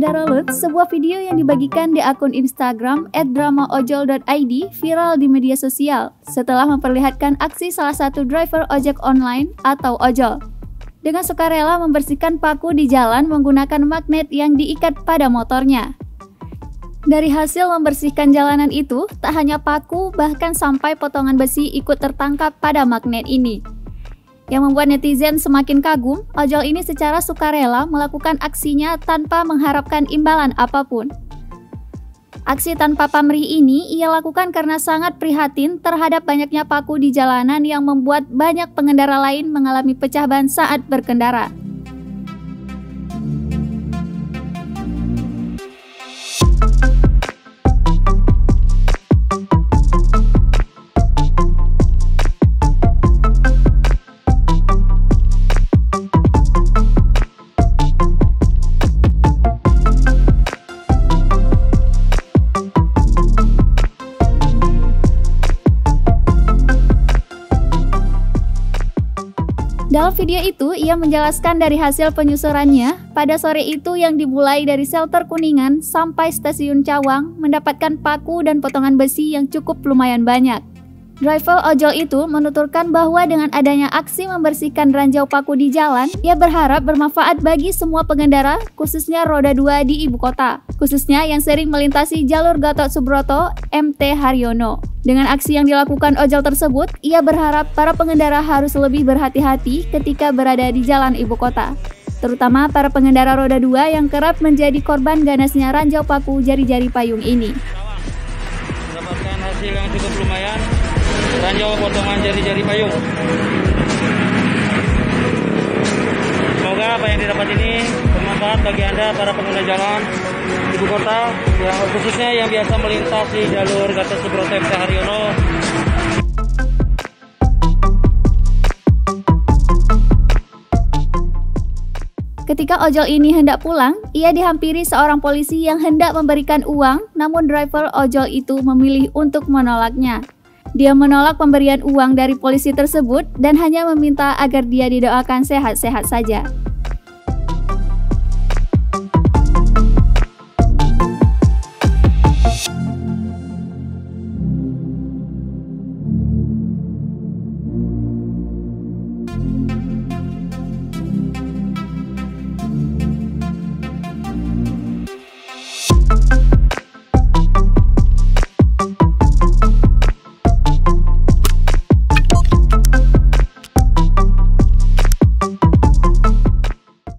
Saudara Lut, sebuah video yang dibagikan di akun Instagram @dramaojol.id viral di media sosial setelah memperlihatkan aksi salah satu driver ojek online atau ojol dengan sukarela membersihkan paku di jalan menggunakan magnet yang diikat pada motornya. Dari hasil membersihkan jalanan itu, tak hanya paku, bahkan sampai potongan besi ikut tertangkap pada magnet ini. Yang membuat netizen semakin kagum, ojol ini secara sukarela melakukan aksinya tanpa mengharapkan imbalan apapun. Aksi tanpa pamrih ini ia lakukan karena sangat prihatin terhadap banyaknya paku di jalanan yang membuat banyak pengendara lain mengalami pecah ban saat berkendara. Dalam video itu, ia menjelaskan dari hasil penyusurannya, pada sore itu yang dimulai dari shelter Kuningan sampai stasiun Cawang mendapatkan paku dan potongan besi yang cukup lumayan banyak. Driver ojol itu menuturkan bahwa dengan adanya aksi membersihkan ranjau paku di jalan, ia berharap bermanfaat bagi semua pengendara, khususnya roda 2 di ibu kota, khususnya yang sering melintasi jalur Gatot Subroto, MT Haryono. Dengan aksi yang dilakukan ojol tersebut, ia berharap para pengendara harus lebih berhati-hati ketika berada di jalan ibu kota, terutama para pengendara roda 2 yang kerap menjadi korban ganasnya ranjau paku jari-jari payung ini. Mendapatkan hasil yang cukup lumayan, ranjau potongan jari-jari payung. Semoga apa yang didapat ini bermanfaat bagi Anda para pengguna jalan ibu kota, yang khususnya yang biasa melintasi jalur Gatot Subroto MT Haryono. Ketika ojol ini hendak pulang, ia dihampiri seorang polisi yang hendak memberikan uang, namun driver ojol itu memilih untuk menolaknya. Dia menolak pemberian uang dari polisi tersebut dan hanya meminta agar dia didoakan sehat-sehat saja.